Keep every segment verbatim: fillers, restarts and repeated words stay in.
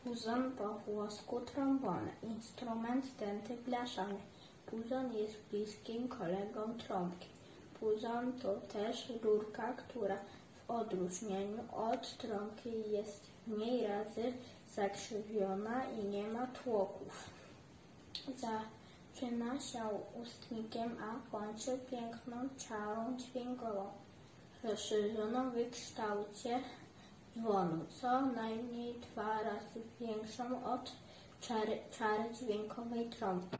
Puzon po włosku trombony, instrument dęty blaszany. Puzon jest bliskim kolegą trąbki. Puzon to też rurka, która w odróżnieniu od trąbki jest mniej razy zakrzywiona i nie ma tłoków. Zaczyna się ustnikiem, a kończy piękną czarą dźwiękową, rozszerzoną w kształcie dzwonu, co najmniej dwa razy większą od czary, czary dźwiękowej trąbki.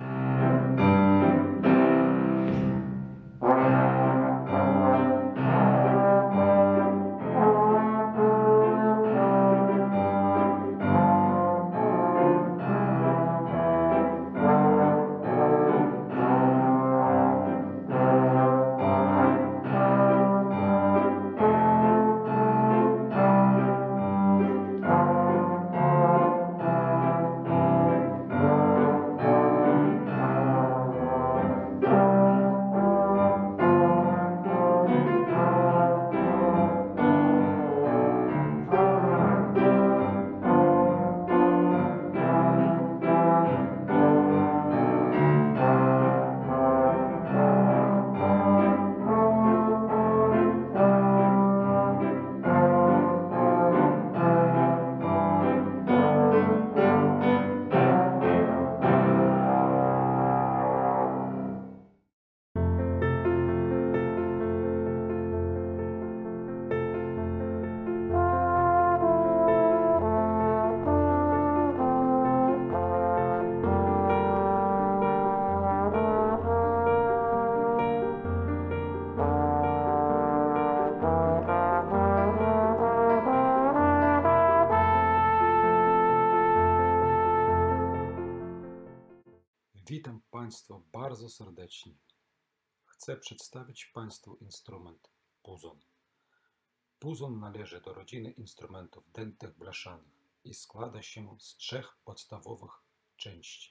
Witam Państwa bardzo serdecznie. Chcę przedstawić Państwu instrument puzon. Puzon należy do rodziny instrumentów dętych blaszanych i składa się z trzech podstawowych części.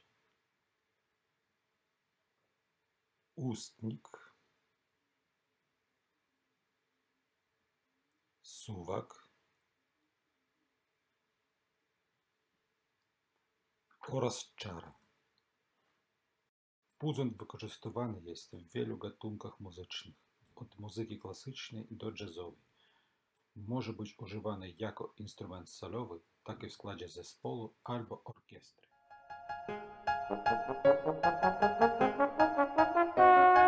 Ustnik, suwak oraz czara. Puzon wykorzystywany jest w wielu gatunkach muzycznych, od muzyki klasycznej do jazzowej. Może być używany jako instrument solowy, tak i w składzie zespołu albo orkiestry.